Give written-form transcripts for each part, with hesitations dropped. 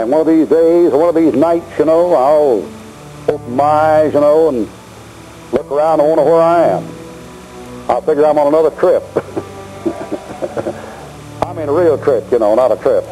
And one of these days, one of these nights, you know, I'll open my eyes, you know, and look around and wonder where I am. I figure I'm on another trip. I mean a real trip, you know, not a trip.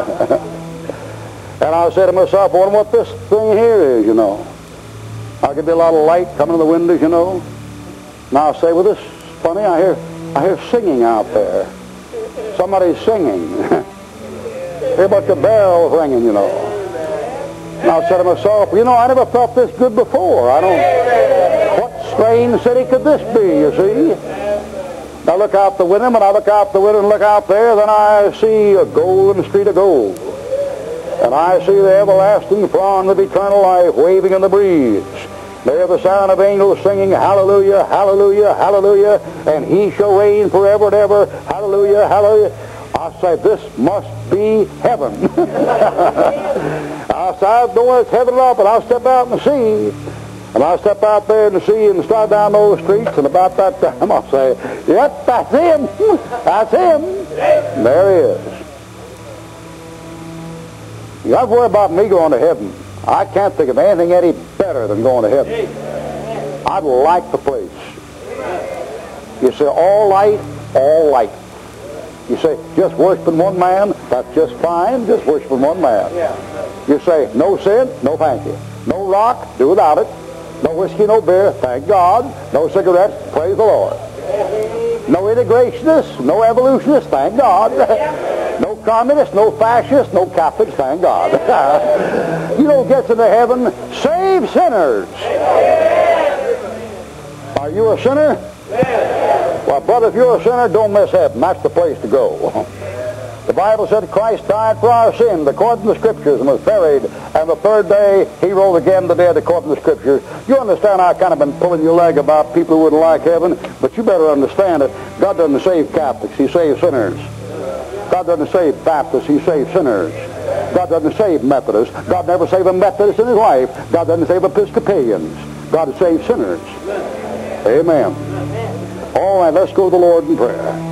And I say to myself, I wonder what this thing here is, you know. I could be a lot of light coming in the windows, you know. And I'll say, well, this is funny. I hear singing out there. Somebody's singing. Hear a bunch of bells ringing, you know. And I'll say to myself, you know, I never felt this good before. What strange city could this be, you see? I look out the window, and I look out the window and look out there, then I see a golden street of gold. And I see the everlasting frond of eternal life waving in the breeze. There the sound of angels singing, hallelujah, hallelujah, hallelujah, and he shall reign forever and ever, hallelujah, hallelujah. I say, this must be heaven. I say, I don't know whether it's heaven or not, but I'll step out in the sea. And I'll step out there in the sea and start down those streets, and about that time I'll say, yep, that's him. That's him. And there he is. You don't have to worry about me going to heaven. I can't think of anything any better than going to heaven. I like the place. You say, all light, all light. You say, just worshiping one man, that's just fine, just worshiping one man. You say, no sin, no thank you. No rock, do without it. No whiskey, no beer, thank God. No cigarettes, praise the Lord. No integrationists, no evolutionists, thank God. No communists, no fascists, no Catholics, thank God. You know what gets into heaven? Save sinners. Are you a sinner? Well, brother, if you're a sinner, don't miss heaven. That's the place to go. The Bible said Christ died for our sins according to the Scriptures and was buried, and the third day he rose again the dead according to the Scriptures. You understand I kind of been pulling your leg about people who wouldn't like heaven, but you better understand it. God doesn't save Catholics, he saves sinners. God doesn't save Baptists, he saves sinners. God doesn't save Methodists. God never saved a Methodist in his life. God doesn't save Episcopalians. God saves sinners. Amen. All right, let's go to the Lord in prayer.